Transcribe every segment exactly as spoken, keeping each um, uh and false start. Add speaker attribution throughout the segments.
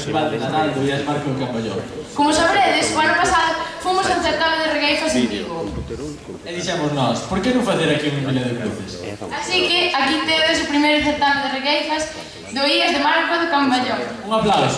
Speaker 1: Festival de Nadal do Illas Marco en Campallón.
Speaker 2: Como sabredes, o ano pasado fomos a un certame de regueifas en Vigo.
Speaker 1: E dixemos nós, por que non facer aquí un Vila de Cruces?
Speaker 2: Así que aquí tedes o primeiro certame de regueifas do Illas de Marco de Campallón.
Speaker 1: Un aplauso.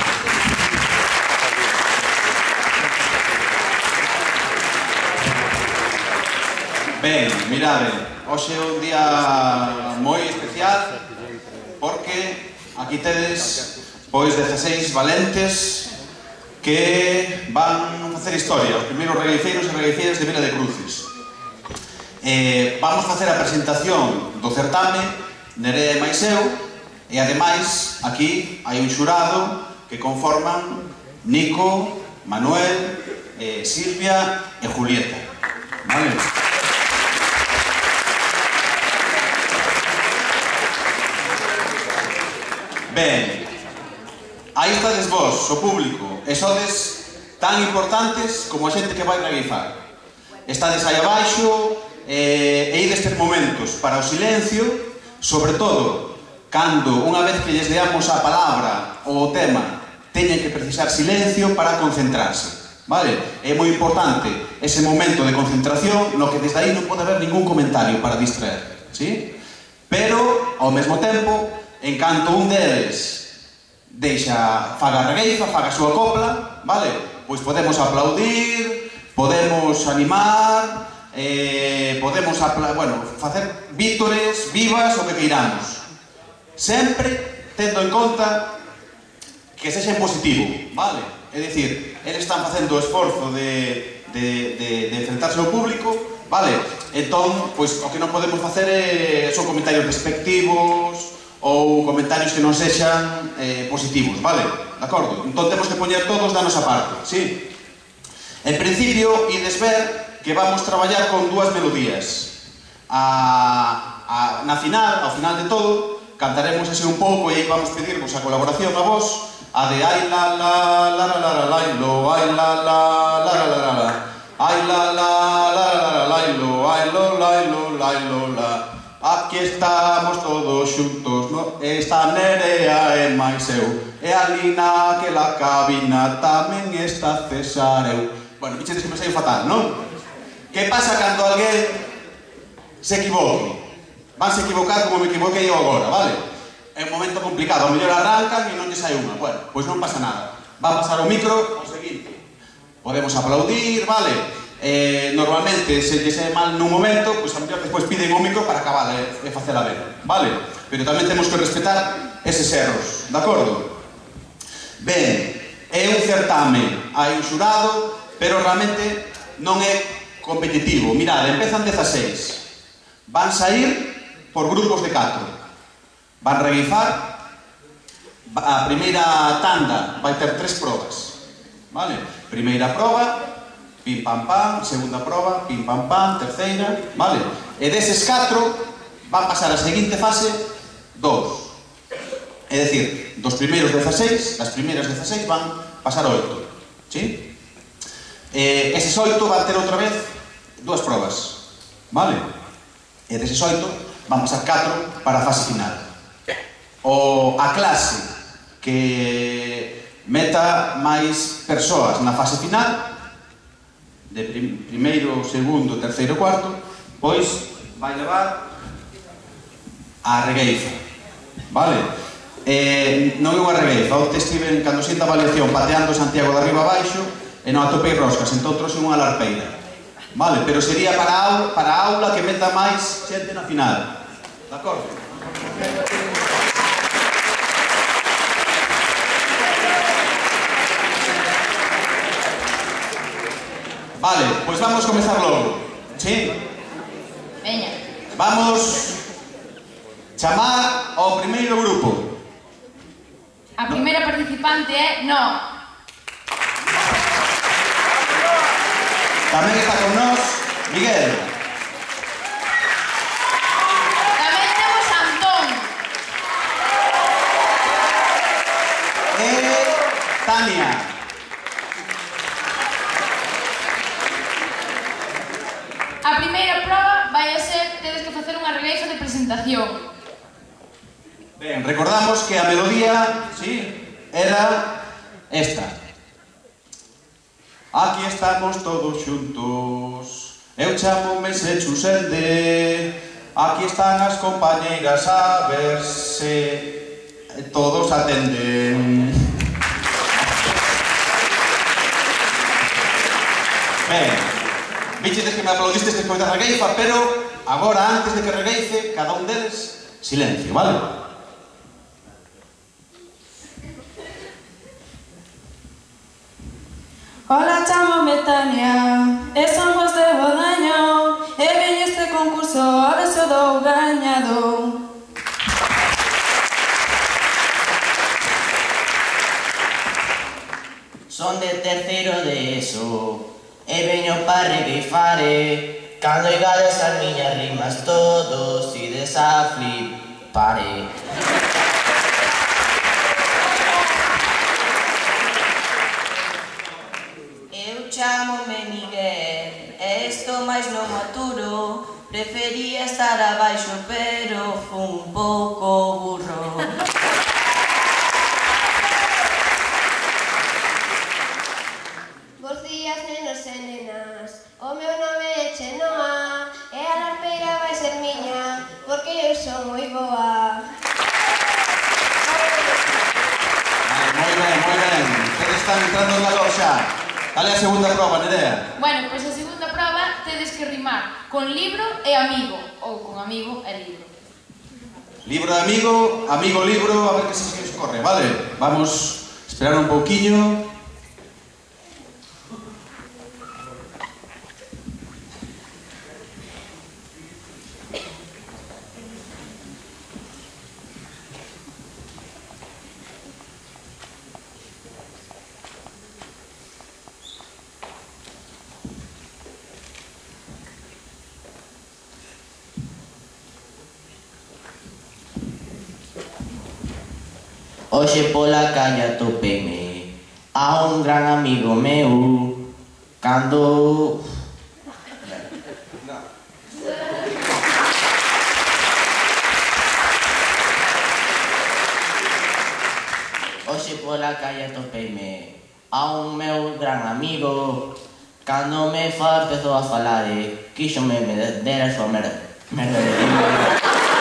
Speaker 3: Ben, mirade, hoxe é un día moi especial porque aquí tedes pois dezaseis valentes que van facer historia, os primeiros regueifeiros e regueifeiras de Vila de Cruces. Eh, vamos facer a presentación do certame, Nerea e máis eu, e ademais aquí hai un xurado que conforman Nico, Manuel, eh, Silvia e Julieta. Vale? Ben, aí estades vos, o público, e sodes tan importantes como a xente que vai regueifar. Estades aí abaixo e, e ides ter momentos para o silencio, sobre todo, cando unha vez que lles deamos a palabra ou o tema, teñen que precisar silencio para concentrarse. Vale? É moi importante ese momento de concentración no que desde aí non pode haber ningún comentario para distraer, ¿sí? Pero, ao mesmo tempo, en canto un deles deixa, faga a regueifa, faga a súa copla, vale? Pois podemos aplaudir, podemos animar, eh, podemos, bueno, facer vítores, vivas, o que queiramos. Sempre tendo en conta que sexa en positivo, vale? É dicir, eles están facendo o esforzo de, de, de, de enfrentarse ao público, vale? Entón, pois, o que non podemos facer é, son comentarios despectivos, ou comentarios que non sexan eh, positivos, vale? De acordo? Entón temos que poñer todos da nosa parte, sí? En principio, ides ver que vamos traballar con dúas melodías. A, a, na final, ao final de todo, cantaremos ese un pouco e aí vamos pedirvos a colaboración a vos, a de ai la la la la la la la lo, ai la la la la la la ai la la la la la la lo, ai lo la lo la lo la. Aquí estamos todos xuntos, no? Está Nerea e máis eu, e ali naquela cabina tamén está César eu. Bueno, bichetes que me saio fatal, non? Que pasa cando alguén se equivoque? Vanse equivocar como me equivoquei eu agora, vale? É un momento complicado, ao mellor arrancan e non lle sai unha. Bueno, pois non pasa nada. Va a pasar o micro ao seguinte. Podemos aplaudir, vale? Eh, normalmente, se lle sai mal nun momento, pois a mellor despois piden o micro para acabar e facela ben, vale? Pero tamén temos que respetar eses erros, de acordo? Ben, é un certame, hai un xurado, pero realmente non é competitivo. Mirad, empezan dezaseis. Van sair por grupos de catro. Van regueifar. A primeira tanda vai ter tres probas, vale? Primeira proba, pim pam pam, segunda proba, pim pam pam, terceira, vale? E deses catro van pasar a seguinte fase dous. É dicir, dos primeiros dezaseis, das primeiras dezaseis van pasar oito, sí? E eses oito van ter outra vez dúas probas, vale? E deses oito van pasar catro para a fase final. O a clase que meta máis persoas na fase final, de prim, primeiro, segundo, terceiro, cuarto, pois vai levar a regueifa, vale? Eh, non é unha regueifa, onte estive, cando sinta a avaliación, pateando Santiago de arriba abaixo e non atopei roscas, entón trouxe unha larpeira, vale? Pero sería para a aula, para a aula que meta máis xente na final, de acordo? Vale, pois vamos comezar logo, sí?
Speaker 2: Veña.
Speaker 3: Vamos chamar ao primeiro grupo.
Speaker 2: A primeira participante é No.
Speaker 3: Tamén está con nós Miguel.
Speaker 2: Tamén temos a Antón.
Speaker 3: E Tania.
Speaker 2: A primeira proba vai a ser, tedes que facer unha regueifa de presentación.
Speaker 3: Ben, recordamos que a melodía, sí, era esta. Aquí estamos todos xuntos, eu chamome Sechuselde, aquí están as compañeiras a ver se todos atenden. Ben, vichedes que me aplaudistes despois da regueifa, pero agora, antes de que regueife, cada un deles, silencio, vale?
Speaker 4: Hola, chámome Tania, e somos de Bodaño, e veño este concurso a ver se o dou gañado.
Speaker 5: Son de terceiro de eso, e veño pa regueifare, cando igades as miñas rimas todos ides a flipare. Eu chamome Miguel, e estou máis non maturo, prefería estar abaixo pero fun un pouco burro.
Speaker 6: Bos días, nenos e nenas, o meu nome é Chenoa, e a larpeira vai ser miña, porque eu son moi boa.
Speaker 3: Vale, moi ben, moi ben. Ustedes están entrando en calor xa. Cale a segunda proba, Nerea?
Speaker 2: Bueno, pois a segunda proba tedes que rimar con libro e amigo, ou con amigo e libro.
Speaker 3: Libro de amigo, amigo libro, a ver que se os corre, vale? Vamos a esperar un pouquiño.
Speaker 5: Hoxe pola calle atopeme a un gran amigo meu, cando... Hoxe pola calle atopeme a un meu gran amigo, cando me fa empezou a falar e quixome me der a súa merda merda de rima.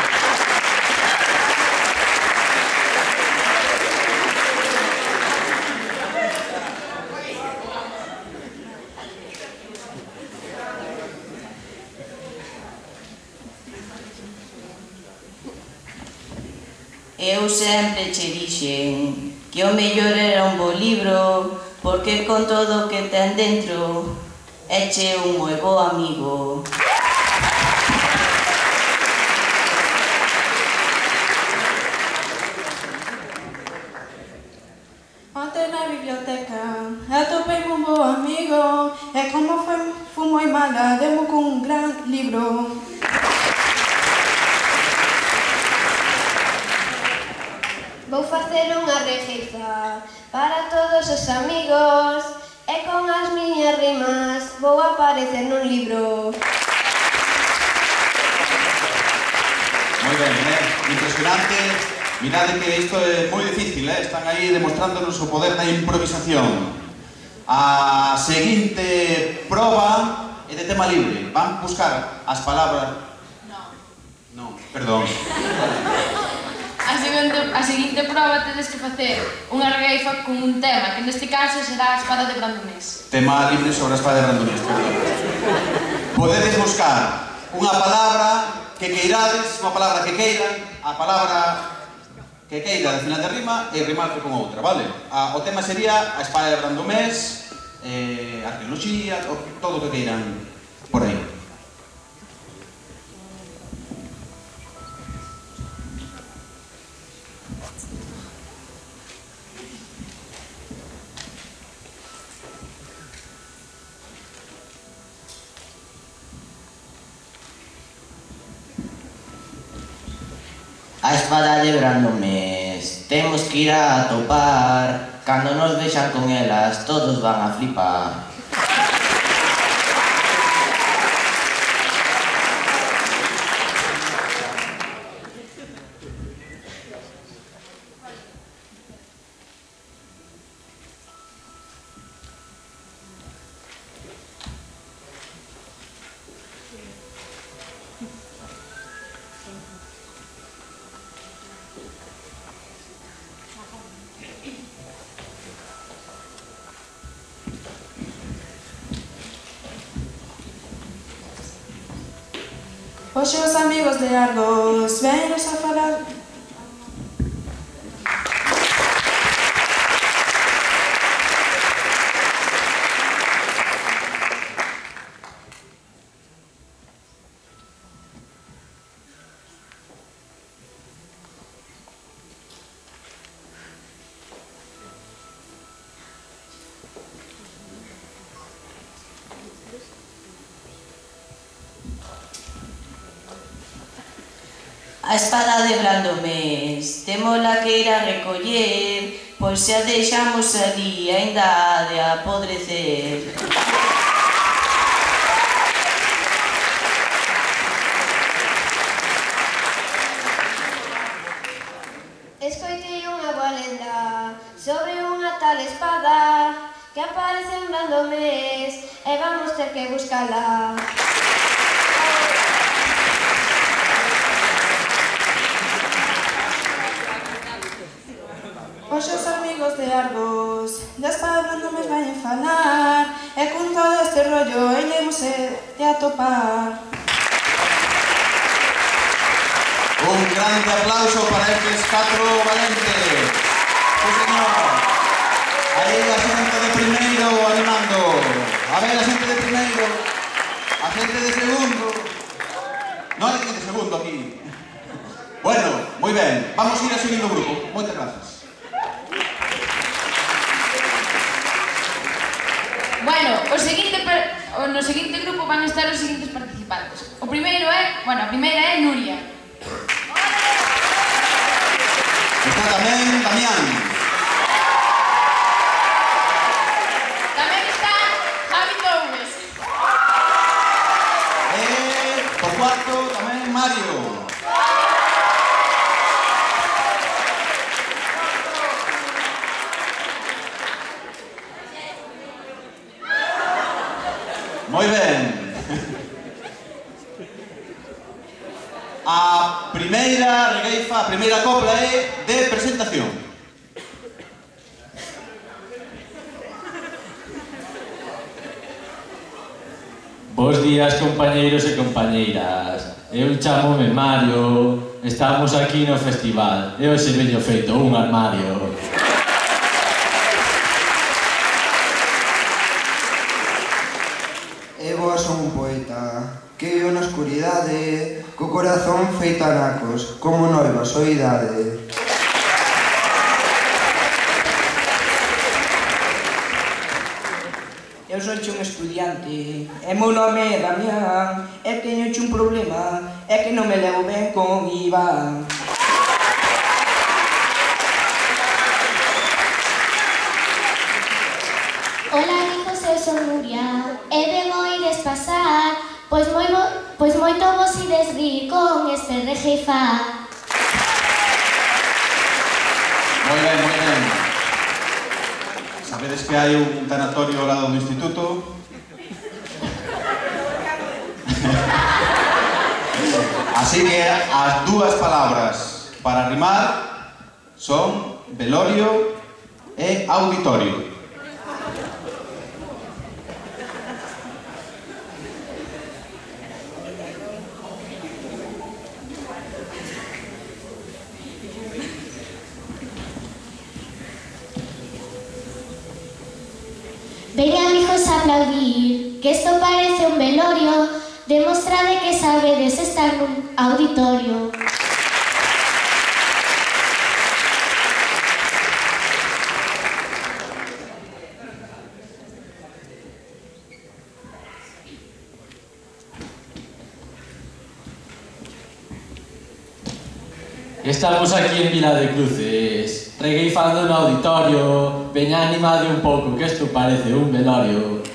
Speaker 5: Eu sempre che dixen que o mellor era un bo libro, porque con todo o que ten dentro eche un moi bo amigo.
Speaker 4: Onte na biblioteca atopei un bo amigo, e como foi, fui moi mala, demo con un gran libro.
Speaker 6: Vou facer unha regueifa para todos os amigos, e con as miñas rimas vou aparecer nun libro.
Speaker 3: Moi ben, eh? Impresionante. Mirade que isto é moi difícil, eh? Están aí demostrándonos o poder da improvisación. A seguinte proba é de tema libre. Van buscar as palabras...
Speaker 2: Non.
Speaker 3: Non, perdón.
Speaker 2: A seguinte, a seguinte proba tedes que facer unha regueifa con un tema, que neste caso será a espada de Brandonés.
Speaker 3: Tema libre sobre a espada de Brandonés, perdón. Podedes buscar unha palabra que queirades, unha palabra que queiran, a palabra que queira de final de rima e rimarse con outra, vale? A, o tema sería a espada de Brandonés, eh, arqueoloxía, todo o que queiran por aí.
Speaker 5: A espada de Brandonés temos que ir a topar, cando nos vexan con elas todos van a flipar.
Speaker 4: Hoxe os amigos de Argos vennos a falar.
Speaker 7: A espada de Brandomés, témola que ir a recoller, pois se a deixamos ali aínda ha de apodrecer.
Speaker 6: Escoitei unha boa lenda sobre unha tal espada que aparece en Brandomés e vamos ter que buscala.
Speaker 4: Hoxe os amigos de Argos da espada de Brandomés vayan falar e con todo este rollo iremos de atopar.
Speaker 3: Un grande aplauso para estes catro valentes. Sí, señor. Aí a xente de primeiro animando. A ver, a xente de primeiro. A xente de segundo. Non hai xente de segundo aquí. Bueno, moi ben. Vamos ir a seguindo grupo. Moitas grazas.
Speaker 2: Bueno, o seguinte, o no seguinte grupo van a estar os seguintes participantes. O primeiro é, bueno, a primeira é Nuria.
Speaker 3: Está tamén Damián.
Speaker 2: Tamén está Javi Torres.
Speaker 3: E, por cuarto, tamén Mario. Moi ben. A primeira regueifa, a primeira copla é de presentación.
Speaker 1: Bos días, compañeiros e compañeiras. Eu chamome Mario. Estamos aquí no festival. E hoxe veño feito un armario.
Speaker 8: Eu son un poeta que vivo na oscuridade, co corazón feito anacos, como noiva soidade.
Speaker 9: Eu son un estudiante, e meu nome é Damián, e teño un problema, é que non me levo ben con Iván.
Speaker 10: Ola, amigos, eu son Nuria, e vengo ides pasar, pois, moi bo, pois moito vos ides rir con este regueifar.
Speaker 3: Moi ben, moi ben. Sabedes que hai un tanatorio ao lado do instituto? Así que as dúas palabras para rimar son velorio e auditorio.
Speaker 10: Veña, amigos, a aplaudir, que esto parece un velorio, demostrade que sabedes estar nun auditorio.
Speaker 1: Estamos aquí en Vila de Cruces, regueifando no auditorio. Veña, animade un pouco, que isto parece un velorio.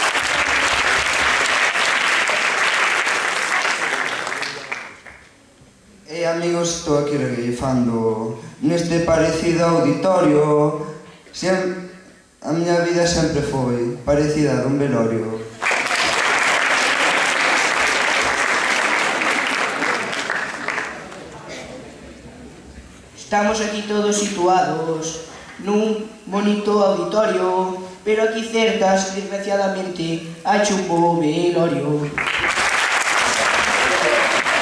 Speaker 8: E, amigos, estou aquí regueifando neste parecido auditorio. Sem... A miña vida sempre foi parecida dun velorio.
Speaker 9: Estamos aquí todos situados nun bonito auditorio, pero aquí cercas, desgraciadamente, hai chumbo velorio.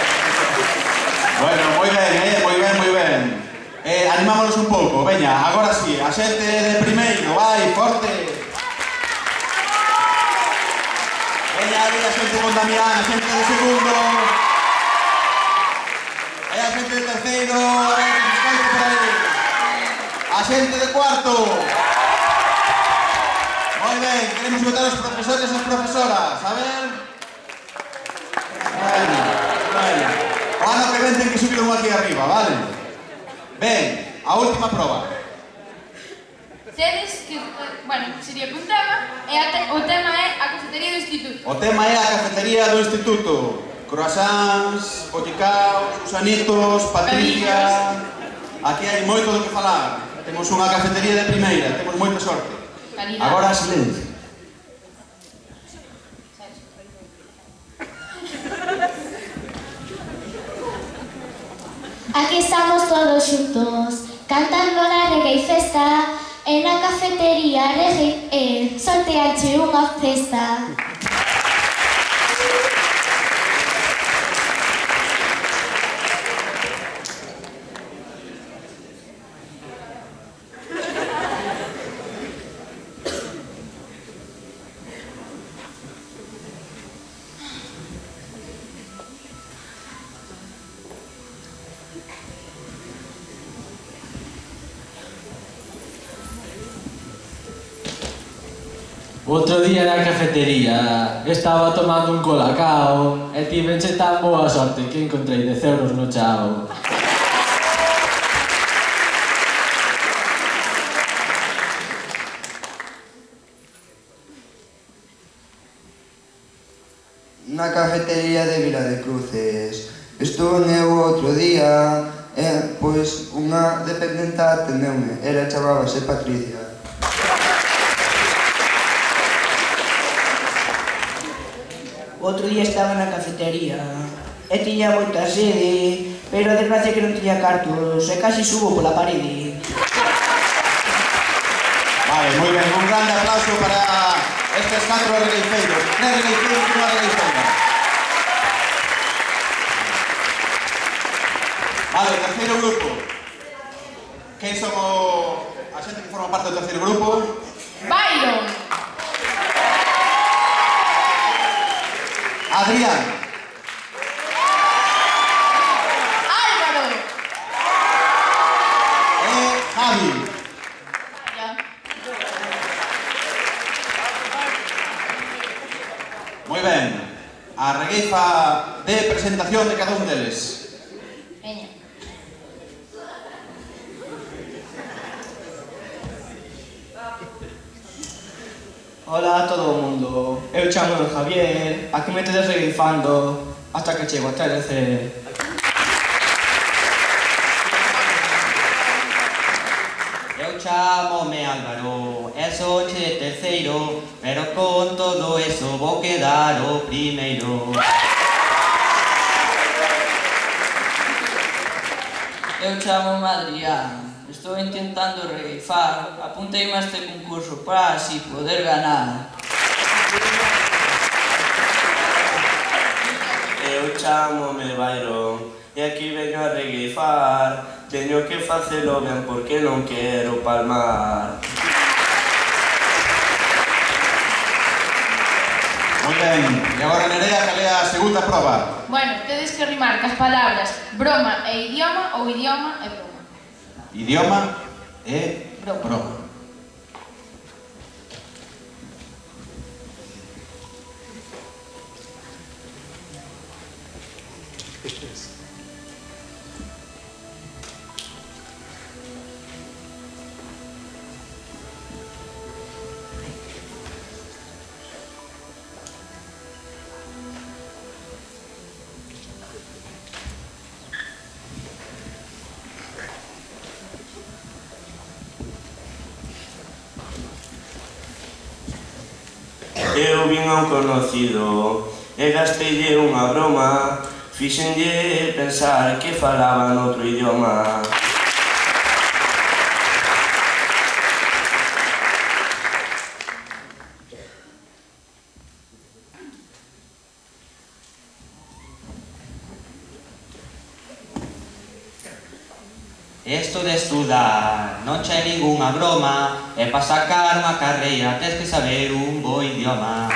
Speaker 3: Bueno, moi ben, eh, moi ben, moi ben. Eh, animámonos un pouco, veña, agora sí, a xente de primeiro, vai, forte. Veña, aí a xente con Damián, a xente de segundo. E a xente de terceiro, a ver, que se escoite por aí. A xente de cuarto. Moi ben, queremos votar os profesores e as profesoras, a ver. Bueno, bueno. O ano que ven ten que subir un aquí arriba, vale? Ben, a última proba.
Speaker 2: Tedes que, bueno, sería que un tema, e a te, o tema é a cafetería do instituto.
Speaker 3: O tema é a cafetería do instituto. Croissants, bollicaos, gusanitos, Patricia... Aquí hai moito do que falar. Temos unha cafetería de primeira, temos moita sorte.
Speaker 2: Calidad.
Speaker 3: Agora silencio.
Speaker 10: Aquí estamos todos xuntos, cantando na reggae festa, e na cafetería reggae e sorteache unha festa.
Speaker 1: Outro día na cafetería estaba tomando un colacao e tivenche tan boa sorte que encontrei dez euros no chao.
Speaker 8: Na cafetería de Vila de Cruces estuve eu outro día e, pois, unha dependenta atendeume, ela chamábase Patricia.
Speaker 9: Outro día estaba na cafetería e tiña moita sede, pero a desgracia que non tiña cartos e casi subo pola parede.
Speaker 3: Vale, moi ben, un grande aplauso para estes catro regueifeiros. Tres regueifeiros e unha regueifeira. Vale, o terceiro grupo. Quen son o... a xente que forma parte do terceiro grupo?
Speaker 2: Byron.
Speaker 3: Adrián.
Speaker 2: Álvaro.
Speaker 3: E Javi.
Speaker 2: Ya.
Speaker 3: Moi ben. A regueifa de presentación de cada un deles.
Speaker 2: Veña.
Speaker 9: Hola a todo o mundo, eu chamo Javier, aquí me tedes regueifando hasta que chego a T L C.
Speaker 5: Eu chamome Álvaro, e sonche de terceiro, pero con todo eso vou quedar o primeiro.
Speaker 7: Eu chamo Adrián. Estou intentando regueifar. Apunteime a este concurso para así poder ganar.
Speaker 11: Eu chamome Byron e aquí veño a regueifar. Teño que facelo ben porque non quero palmar.
Speaker 3: Moi ben. E agora, Nerea, cal é a segunda proba?
Speaker 2: Bueno, tedes que rimar cas palabras broma e idioma ou idioma e broma.
Speaker 3: Idioma e
Speaker 2: broma.
Speaker 3: broma.
Speaker 11: Eu vin a un conocido e gasteille unha broma, fixenlle pensar que falaba noutro idioma.
Speaker 12: Esto de estudar non che ningunha broma, e para sacar unha carreira tes que saber un bo idioma.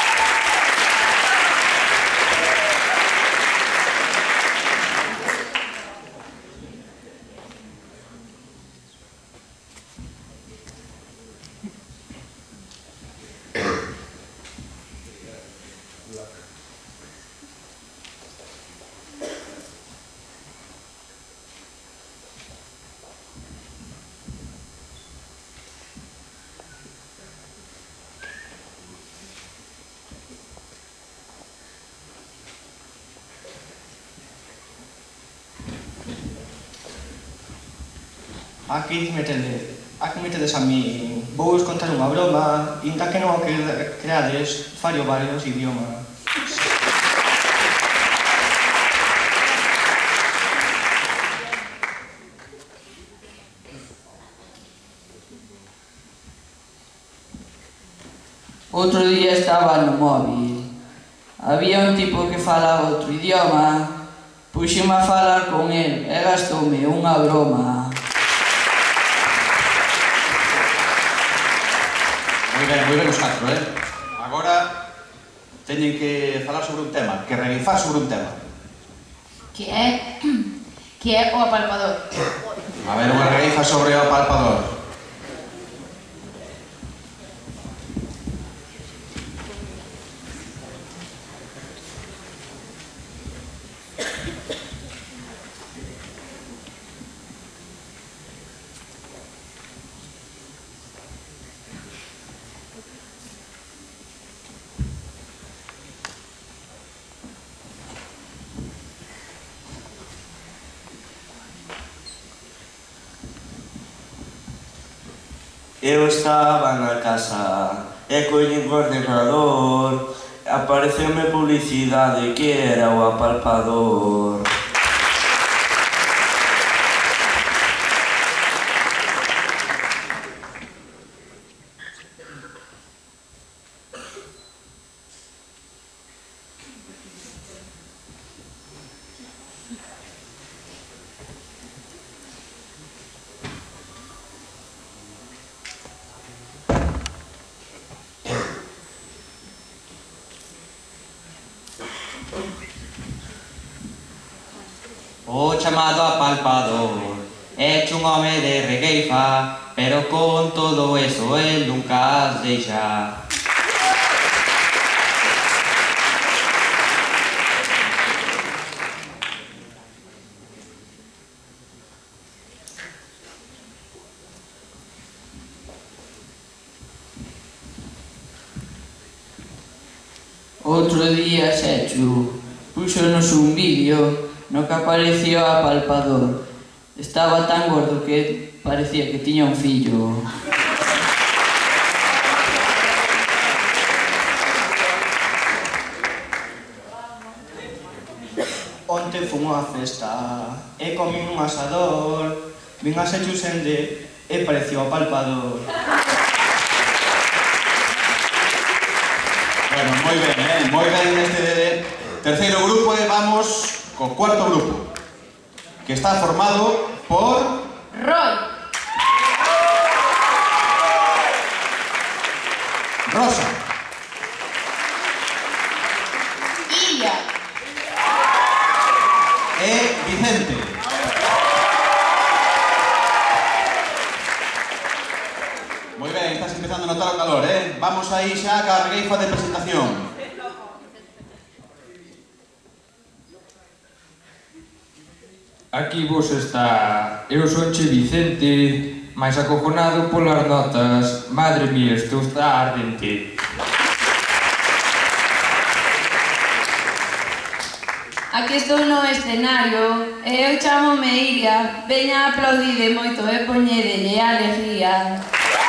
Speaker 9: Aquí metedes, aquí metedes a mí. Vou vos contar unha broma, inda que non o creades, fallo varios idiomas.
Speaker 13: Outro día estaba no móvil. Había un tipo que falaba outro idioma. Puxime a falar con el e gastoume unha broma.
Speaker 3: Moi ben, moi ben os catro, eh? Agora teñen que falar sobre un tema, que regueifar sobre un tema.
Speaker 2: Que é... que é o apalpador.
Speaker 3: A ver, unha regueifa sobre o apalpador.
Speaker 11: Eu estaba na casa e collín o ordenador, apareceume publicidade que era o apalpador.
Speaker 12: O chamado apalpador é un home de regueifa, pero con todo eso el nunca as deixa.
Speaker 13: Outro día Xechu puxonos un vídeo no que apareció o apalpador. Estaba tan gordo que parecía que tiña un fillo.
Speaker 9: Onte fun unha festa e comín un asador, vin a Xechu sende e pareció o apalpador.
Speaker 3: Bueno, moi ben, eh? Moi ben neste terceiro grupo e vamos co cuarto grupo, que está formado por...
Speaker 2: Roy.
Speaker 3: Rosa.
Speaker 2: Ilia.
Speaker 3: E Vicente. Moi ben, estás empezando a notar o calor, eh? Vamos aí xa ca regueifa de presentación.
Speaker 14: Aquí vos está, eu sonche Vicente, máis acojonado polas notas. Madre mía, estou está ardente.
Speaker 4: Aquí estou no escenario e eu chamome Iria. Veña a aplaudide moito e poñedelle alegría.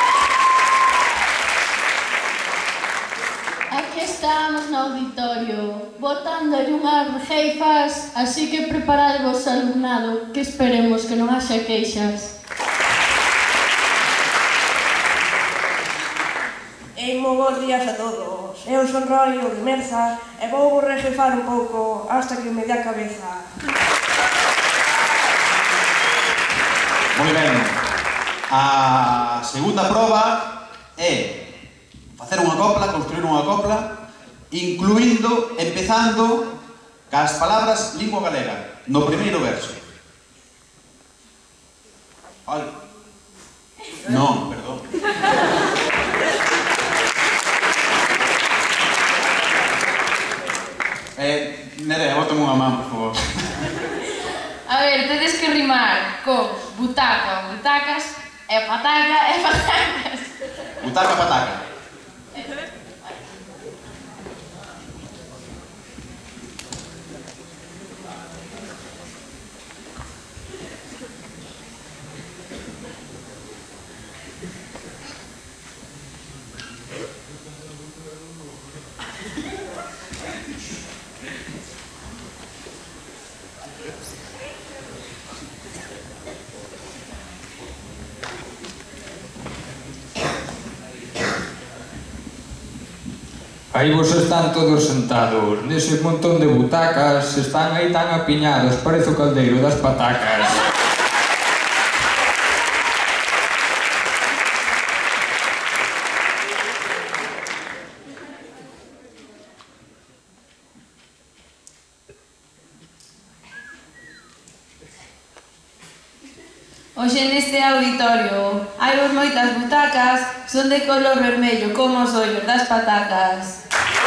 Speaker 10: Aquí estamos no auditorio, botándolle unhas regueifas, así que preparadvos alumnado, que esperemos que non haxa queixas.
Speaker 15: E moi bons días a todos. Eu son Roy, o de Merza, e vou vos regueifar un pouco hasta que me dé a cabeza.
Speaker 3: Moi ben. A segunda proba é facer unha copla, construir unha copla, incluindo, empezando cas palabras lingua galega, no primeiro verso. Ai. Non, perdón. Eh, Nerea, bótame unha man, por favor.
Speaker 2: A ver, tedes que rimar con butaca, butacas, e pataca, e patacas.
Speaker 3: Butaca, pataca.
Speaker 14: Aí vos están todos sentados, nese montón de butacas, están aí tan apiñados, parece o caldeiro das patacas.
Speaker 4: Hoxe neste auditorio hai vos moitas butacas, son de color vermello como os ollos das patacas.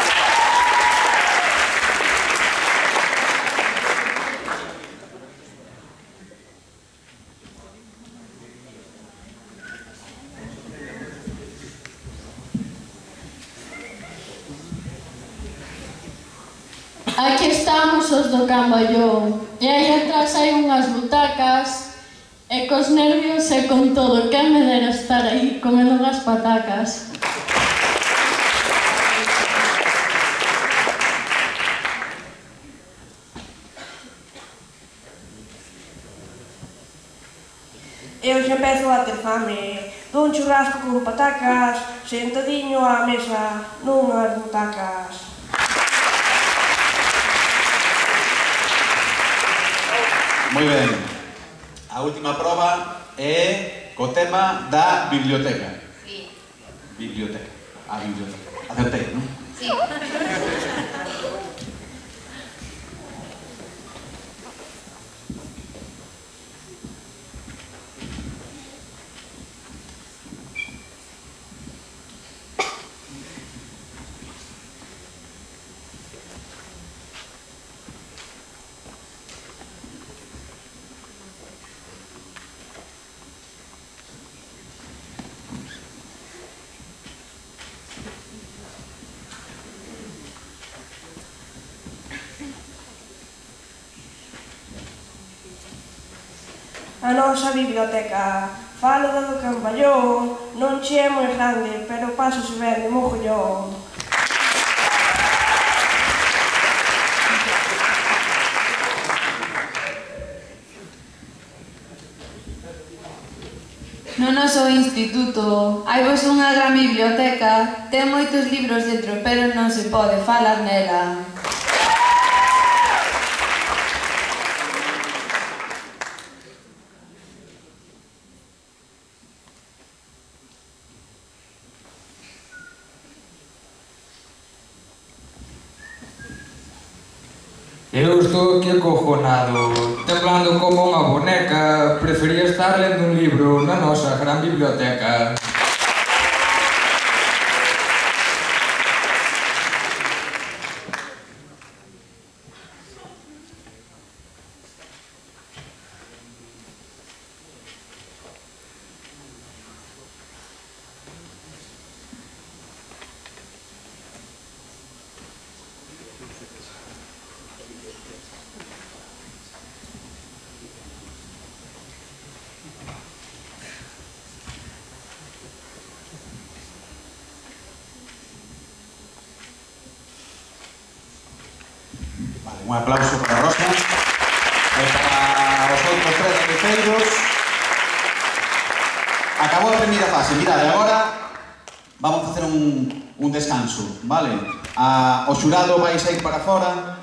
Speaker 16: Aquí estamos os do Camballón, e aí atrás hai unhas butacas, e cos nervios e con todo, que me dera estar aí comendo unhas patacas.
Speaker 15: Eu xa empezo a ter fame. Dou un churrasco con patacas, sentadiño á mesa nunhas butacas.
Speaker 3: Moi ben. A última proba é co tema da biblioteca.
Speaker 2: Sí.
Speaker 3: Biblioteca. A biblioteca. Acertei, non?
Speaker 2: Sí.
Speaker 15: A nosa biblioteca, falo da do Camballón, non che é moi grande, pero pásase ben de mogollón.
Speaker 4: No noso instituto hai vos unha gran biblioteca, ten moitos libros dentro, pero non se pode falar nela.
Speaker 14: Eu estou aquí acojonado, temblando como unha boneca, prefería estar lendo un libro na nosa gran biblioteca.
Speaker 3: Un aplauso para Rosa e para os outros tres receiros. Acabou a primeira fase. Mirade, agora vamos a facer un, un descanso, vale? A, o xurado vai sair para fora